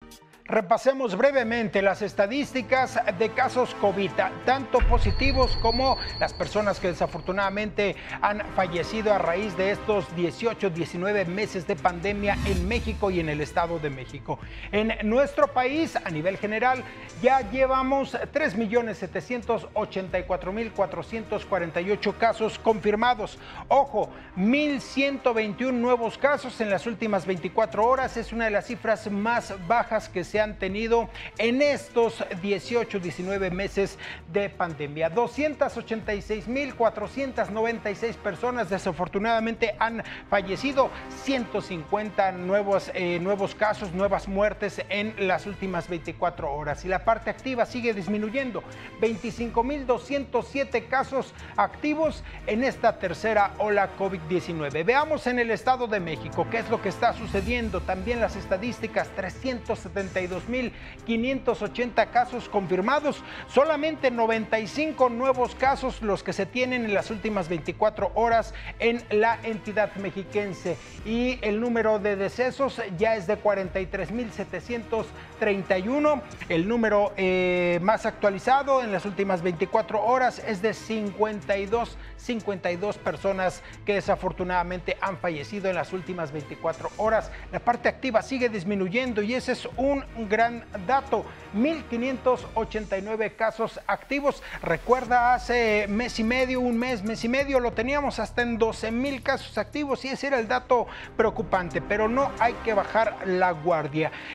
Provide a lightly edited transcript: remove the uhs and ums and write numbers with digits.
Repasemos brevemente las estadísticas de casos COVID, tanto positivos como las personas que desafortunadamente han fallecido a raíz de estos 18, 19 meses de pandemia en México y en el Estado de México. En nuestro país, a nivel general, ya llevamos 3.784.448 casos confirmados. Ojo, 1.121 nuevos casos en las últimas 24 horas. Es una de las cifras más bajas que se han tenido en estos 18, 19 meses de pandemia. 286.496 personas desafortunadamente han fallecido, 150 nuevos casos, nuevas muertes en las últimas 24 horas. Y la parte activa sigue disminuyendo, 25.207 casos activos en esta tercera ola COVID-19. Veamos en el Estado de México qué es lo que está sucediendo. También las estadísticas, 372.580 casos confirmados, solamente 95 nuevos casos los que se tienen en las últimas 24 horas en la entidad mexiquense, y el número de decesos ya es de 43.731. El número más actualizado en las últimas 24 horas es de 52 personas que desafortunadamente han fallecido en las últimas 24 horas. La parte activa sigue disminuyendo y ese es un gran dato. 1.589 casos activos. Recuerda, hace mes y medio, mes y medio, lo teníamos hasta en 12,000 casos activos y ese era el dato preocupante, pero no hay que bajar la guardia.